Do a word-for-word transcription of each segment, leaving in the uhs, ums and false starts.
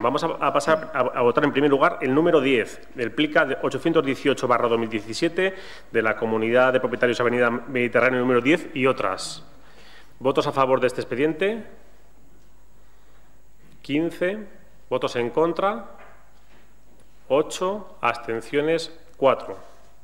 Vamos a, a pasar a, a votar en primer lugar el número diez del plica de ochocientos dieciocho barra dos mil diecisiete de la Comunidad de Propietarios Avenida Mediterráneo número diez y otras. ¿Votos a favor de este expediente? quince. ¿Votos en contra? ocho. Abstenciones, cuatro.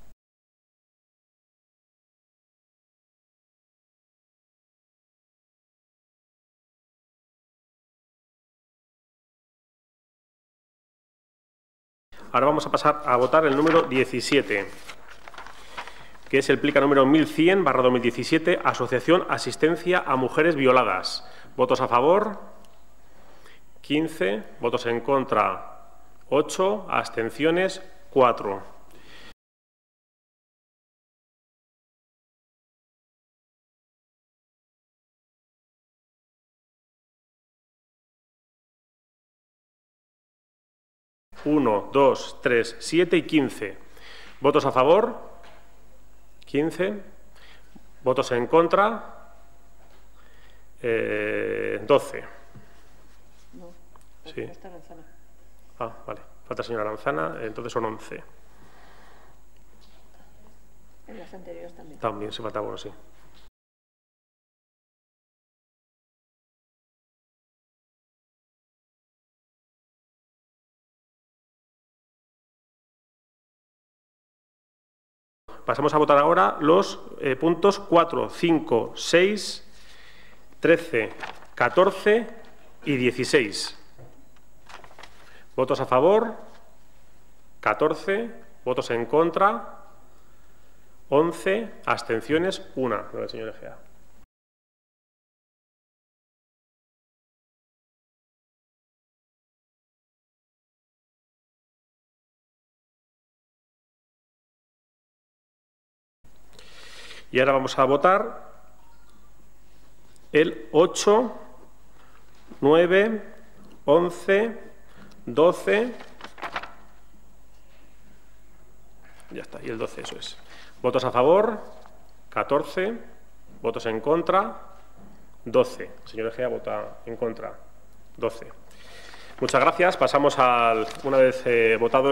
Ahora vamos a pasar a votar el número diecisiete, que es el plica número mil cien barra dos mil diecisiete, Asociación Asistencia a Mujeres Violadas. ¿Votos a favor? quince. ¿Votos en contra? ocho. Abstenciones, cuatro. uno, dos, tres, siete y quince. ¿Votos a favor? quince. ¿Votos en contra? Eh, doce. No, sí. Falta Aranzana. Ah, vale. Falta señora Aranzana, entonces son once. En las anteriores también. También se falta, bueno, sí. Pasamos a votar ahora los eh, puntos cuatro, cinco, seis, trece, catorce y dieciséis. ¿Votos a favor? catorce. ¿Votos en contra? once. Abstenciones, una. del señor Egea. Y ahora vamos a votar el ocho, nueve, once, doce. Ya está, y el doce, eso es. ¿Votos a favor? catorce. ¿Votos en contra? doce. El señor Egea vota en contra. doce. Muchas gracias. Pasamos al, una vez eh, votado.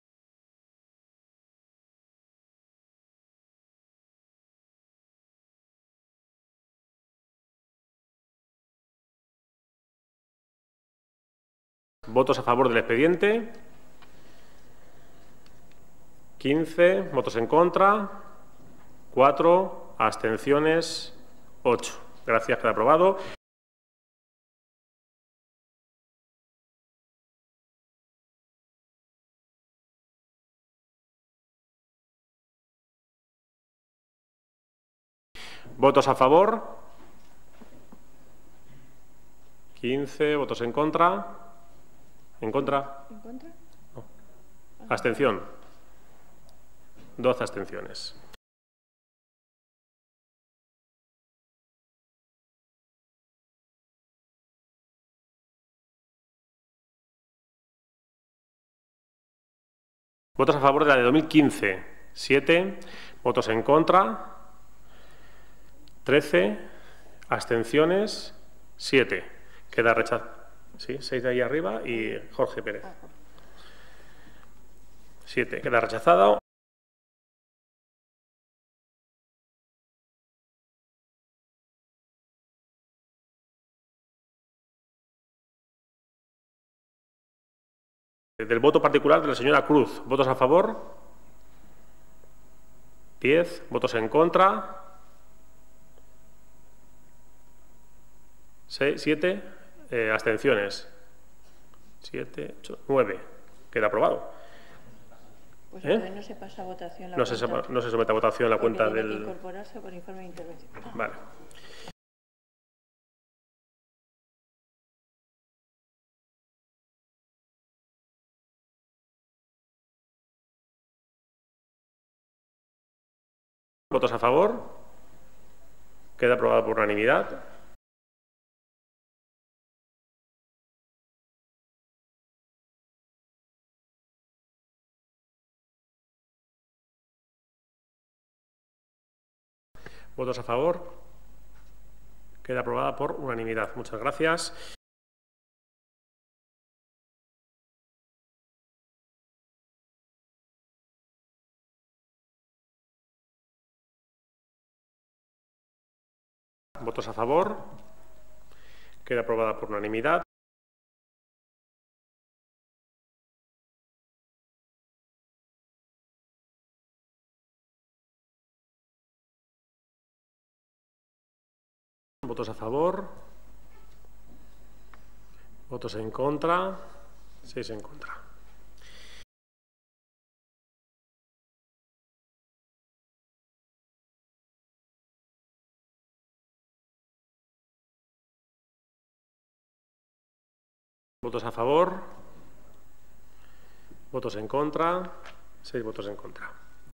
Votos a favor del expediente. quince. Votos en contra. cuatro. Abstenciones. ocho. Gracias, queda aprobado. ¿Votos a favor? quince. ¿Votos en contra? ¿En contra? ¿En contra? No. Abstención. doce abstenciones. ¿Votos a favor de la de dos mil quince? siete. ¿Votos en contra? trece. Abstenciones. siete. Queda rechazado. Sí, seis de ahí arriba y Jorge Pérez. siete. Queda rechazado. Del voto particular de la señora Cruz. ¿Votos a favor? diez. ¿Votos en contra? seis, siete. Eh, abstenciones. siete, ocho, nueve. Queda aprobado. Pues ¿Eh? no se pasa a votación la no, cuenta. se, no se somete a votación la Porque cuenta tiene del... que incorporarse por informe de intervención. Vale. ¿Votos a favor? Queda aprobado por unanimidad. ¿Votos a favor? Queda aprobada por unanimidad. Muchas gracias. votos a favor. Queda aprobada por unanimidad. Votos a favor. Votos en contra. Seis en contra. Votos a favor. Votos en contra. Seis votos en contra.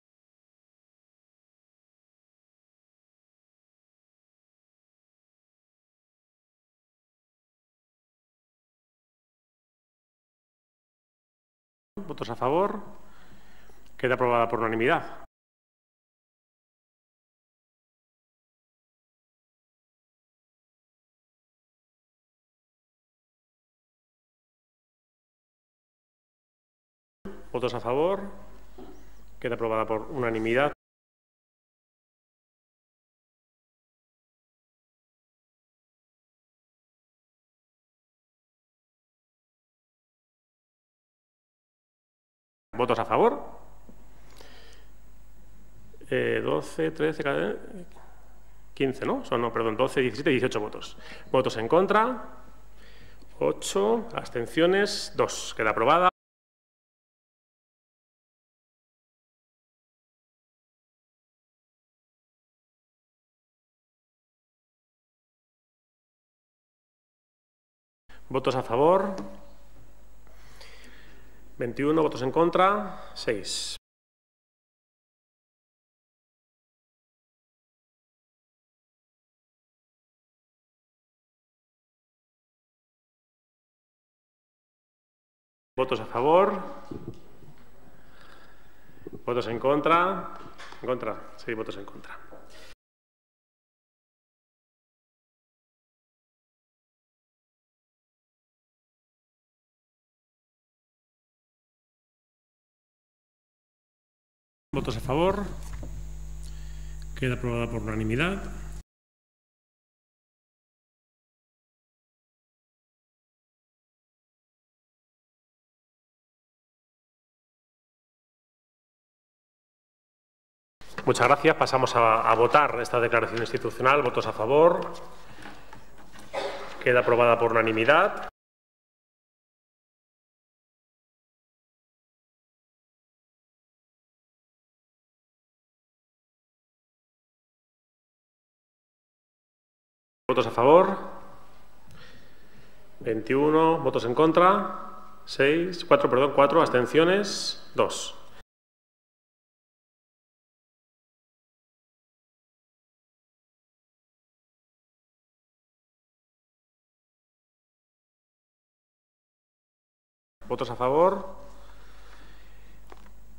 Votos a favor. Queda aprobada por unanimidad. Votos a favor. Queda aprobada por unanimidad. Votos a favor. Eh, doce, trece, quince, ¿no? Son, no, perdón, doce, diecisiete, dieciocho votos. Votos en contra. ocho. Abstenciones. dos. Queda aprobada. Votos a favor. veintiuno. Votos en contra. seis. Votos a favor. Votos en contra. En contra. seis votos en contra. Votos a favor. Queda aprobada por unanimidad. Muchas gracias. Pasamos a, a votar esta declaración institucional. Votos a favor. Queda aprobada por unanimidad. Votos a favor. veintiuno. Votos en contra. seis. cuatro, perdón, cuatro. Abstenciones. dos. Votos a favor.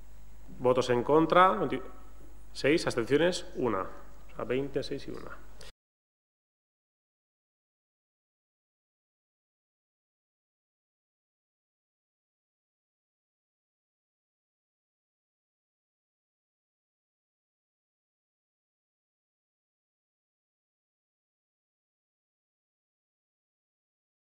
Votos en contra. seis. Abstenciones. uno. O sea, veinte, seis y uno.